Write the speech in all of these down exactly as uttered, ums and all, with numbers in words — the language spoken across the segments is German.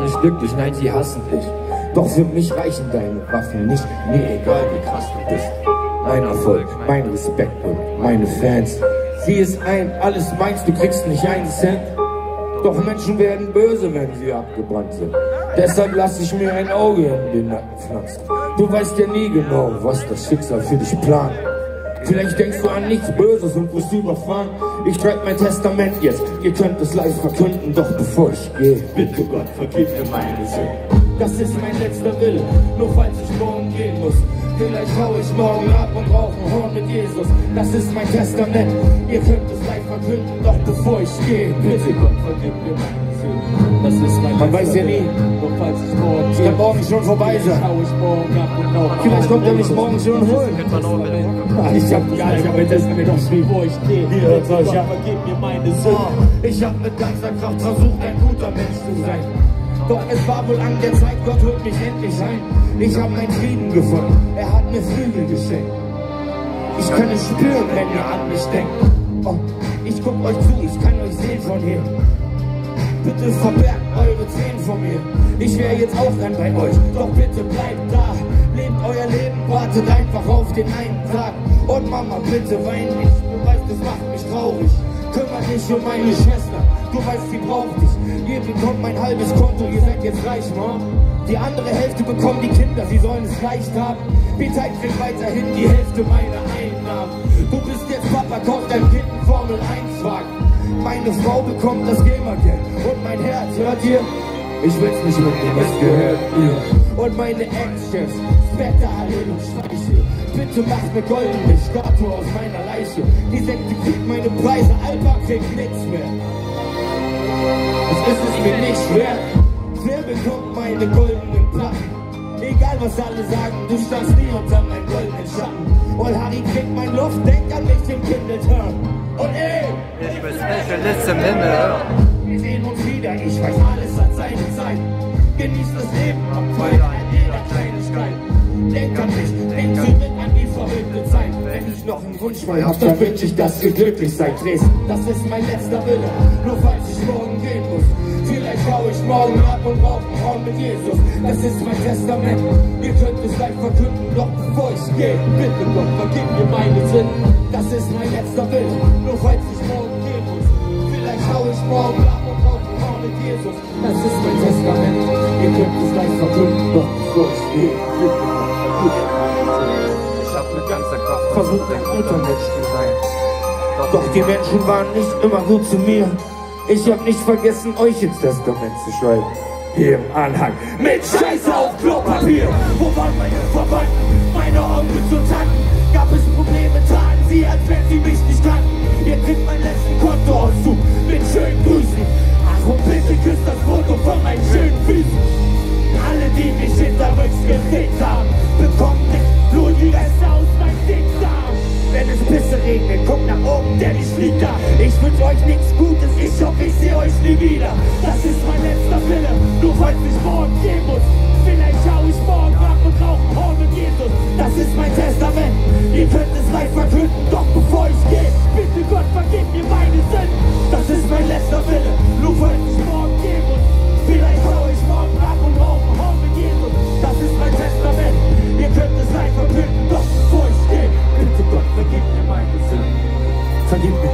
nicht glücklich, nein, sie hassen dich. Doch für mich reichen deine Waffen nicht, mir egal wie krass du bist. Mein Erfolg, mein Respekt und meine Fans. Sieh es ein, alles meins, du kriegst nicht einen Cent. Doch Menschen werden böse, wenn sie abgebrannt sind. Deshalb lass ich mir ein Auge in den Nacken pflanzen. Du weißt ja nie genau, was das Schicksal für dich plant. Vielleicht denkst du an nichts Böses und wirst überfahren. Ich schreib mein Testament jetzt, ihr könnt es live verkünden. Doch bevor ich gehe, bitte Gott, vergib mir meine Sünden. Das ist mein letzter Wille, nur falls ich morgen gehen muss. Vielleicht hau ich morgen ab und rauch ein Horn mit Jesus. Das ist mein Testament, ihr könnt es live verkünden. Doch bevor ich gehe, bitte Gott, vergib mir meine Sünden. Das ist mein Man weiß ja nie, nur falls ich morgen gehe. Kann morgen schon vorbei sein. Hau ich morgen ab und rauch. Vielleicht kommt er mich morgen schon holen. Ich hab gar nicht, aber das ist mir doch schwierig, wo ich stehe. Hier hört euch, ja, vergib mir meine Sünden. Ich hab mit ganzer Kraft versucht, ein guter Mensch zu sein. Doch es war wohl an der Zeit, Gott holt mich endlich ein. Ich hab meinen Frieden gefunden, er hat mir Flügel geschenkt. Ich kann es spüren, wenn ihr an mich denkt. Oh, ich guck euch zu, ich kann euch sehen von hier. Bitte verbergt eure Tränen von mir. Ich wär jetzt auch gern bei euch, doch bitte bleibt da. Lebt euer Leben, wartet einfach auf den einen Tag. Und Mama, bitte wein nicht, du weißt, das macht mich traurig. Kümmert dich um meine Schwester, du weißt, sie braucht dich. Ihr bekommt mein halbes Konto, ihr seid jetzt reich, Mom. Die andere Hälfte bekommen die Kinder, sie sollen es leicht haben. Peter kriegt weiterhin die Hälfte meiner Einnahmen. Du bist jetzt Papa, kauf dein Kind einen Formel eins Wagen. Meine Frau bekommt das Gamergeld und mein Herz, hört ihr? Ich will's nicht mitnehmen, es gehört ihr. Und meine Ex-Chefs, Später, Hallel und Schleiche. Bitte macht mir goldene Statue aus meiner Leiche. Die Sekte kriegt meine Preise, Alba kriegt nichts mehr. Das ist es mir nicht wert. Wer bekommt meine goldenen Platten? Egal was alle sagen, du standst nie unter meinem goldenen Schatten. Und Harry kriegt mein Luft, denk an mich im Kindle-Turn. Und ey! Ich bin Specialist im Himmel. Wir sehen uns wieder, ich weiß, alles hat seine Zeit. Genießt das Leben, hab Freude an jeder Kleinigkeit. Denk an mich, denk zurück an die verrückte Zeit. Wenn ich noch einen Wunsch frei hab, dann wünsch ich, dass ihr glücklich seid. Dresden, das ist mein letzter Wille, nur falls ich morgen gehen muss. Vielleicht hau ich morgen ab und rauch ein Horn mit Jesus. Das ist mein Testament, ihr könnt es gleich verkünden. Doch bevor ich gehe, bitte Gott, vergib mir meine Sünden. Das ist mein letzter Wille, nur falls ich morgen gehen muss. Vielleicht hau ich morgen ab und rauch ein Horn mit Jesus. Das ist mein Testament, ihr könnt es gleich verkünden. Doch bevor ich gehe, bitte Gott, vergib mir meine Sünden. Ich hab mit ganzer Kraft versucht, ein guter Mensch zu sein. Doch die Menschen waren nicht immer gut zu mir. Ich hab nicht vergessen, euch ins Testament zu schreiben. Hier im Anhang. Mit Scheiße auf Klopapier. Wo waren meine Verwandten, meine Onkels und Tanten? Gab es Probleme, taten sie, als wenn sie mich nicht kannten. Ihr kriegt meinen letzten Kontoauszug mit schönen Grüßen. Ach und bitte küsst das Foto von meinen schönen Füßen. Alle, die mich hinterrücks gefickt haben, bekommen nicht nur die Reste aus meinem Dickdarm. Wenn es Pisse regnet, guckt nach oben, denn ich flieg da. Ich wünsch euch nichts Gutes, ich hoffe, ich seh euch nie wieder. Das ist mein letzter Wille, nur falls ich morgen gehen muss. Vielleicht schau ich morgen ab und rauch ein Horn mit Jesus. Das ist mein Testament, ihr könnt es live verkünden. Doch bevor ich gehe, bitte Gott, vergib mir meine Sünden. Das ist mein letzter Wille, nur falls ich morgen gehen muss. Vielleicht schau ich morgen ab und rauch ein Horn mit Jesus. Das ist mein Testament, ihr könnt es live verkünden. Doch bevor ich gehe, bitte Gott, vergib mir meine Sünden. Vergib mir.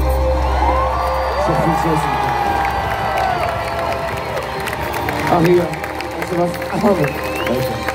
Ich hab viel Scheiße gemacht. Ach hier, weißt du was? Ach,